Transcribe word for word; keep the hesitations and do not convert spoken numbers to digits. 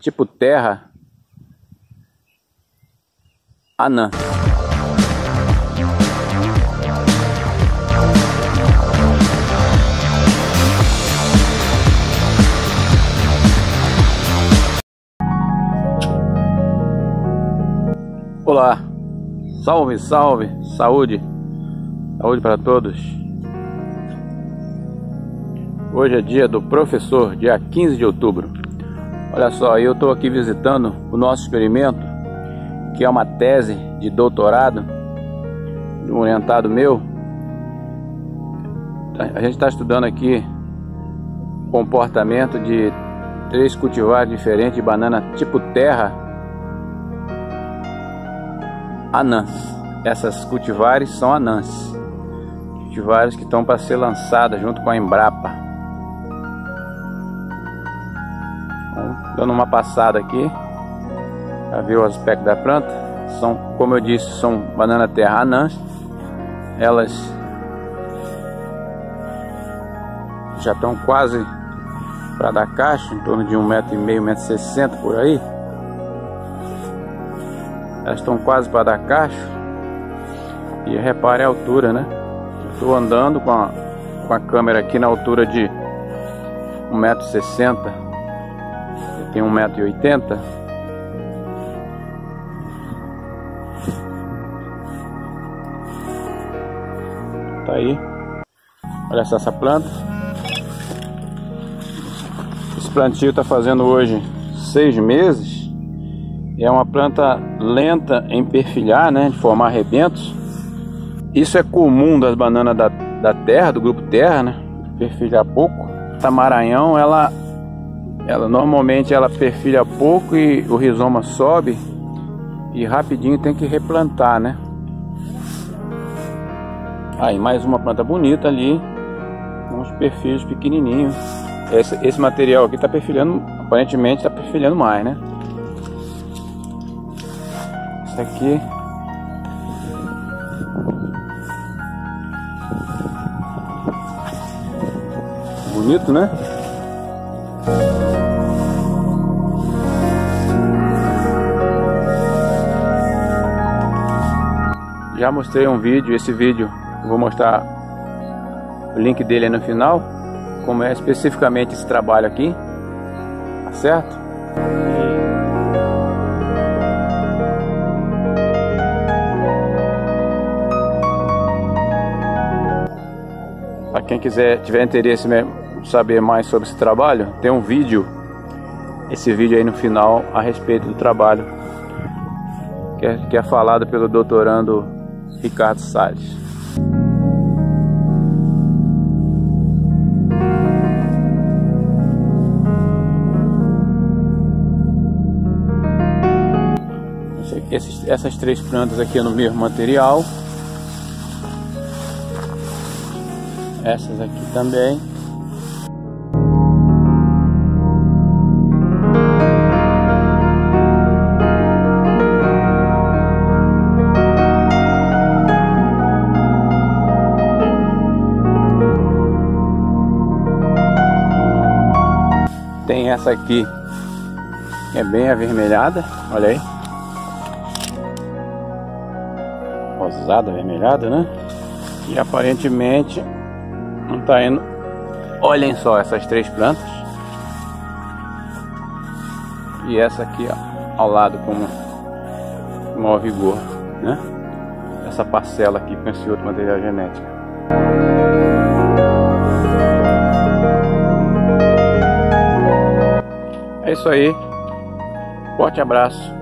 tipo terra anã. Olá, salve, salve, saúde, saúde para todos. Hoje é dia do professor, dia quinze de outubro. Olha só, eu estou aqui visitando o nosso experimento, que é uma tese de doutorado de um orientado meu. A gente está estudando aqui o comportamento de três cultivares diferentes de banana tipo terra anãs. Essas cultivares são anãs, cultivares que estão para ser lançadas junto com a Embrapa. Então, dando uma passada aqui para ver o aspecto da planta. São, como eu disse, são banana terra anãs. Elas já estão quase para dar cacho, em torno de um metro e meio, um metro e sessenta por aí. Elas estão quase para dar cacho. E repare a altura, né? Estou andando com a, com a câmera aqui na altura de um metro e sessenta. Eu tenho um metro e oitenta. Tá aí. Olha só essa planta. Esse plantio está fazendo hoje seis meses. É uma planta lenta em perfilhar, né, de formar rebentos. Isso é comum das bananas da, da terra, do grupo terra, né, perfilhar pouco. A Maranhão, ela, ela normalmente ela perfilha pouco e o rizoma sobe e rapidinho tem que replantar, né. Aí mais uma planta bonita ali, com uns perfis pequenininhos. Esse, esse material aqui está perfilhando, aparentemente está perfilhando mais, né. Aqui bonito, né? Já mostrei um vídeo, esse vídeo eu vou mostrar o link dele aí no final, como é especificamente esse trabalho aqui, tá certo? Para quem quiser, tiver interesse em saber mais sobre esse trabalho, tem um vídeo, esse vídeo aí no final, a respeito do trabalho, que é, que é falado pelo doutorando Ricardo Salles. Esses, essas três plantas aqui no mesmo material. Essas aqui também. Tem essa aqui, que é bem avermelhada, olha aí. Rosada, avermelhada, né? E aparentemente não tá indo. Olhem só essas três plantas. E essa aqui, ó, ao lado com maior vigor, né? Essa parcela aqui com esse outro material genético. É isso aí. Forte abraço.